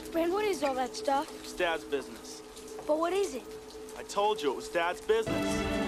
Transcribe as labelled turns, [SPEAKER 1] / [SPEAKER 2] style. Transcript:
[SPEAKER 1] Brand, what is all that stuff?
[SPEAKER 2] It's Dad's business.
[SPEAKER 1] But what is it?
[SPEAKER 2] I told you it was Dad's business.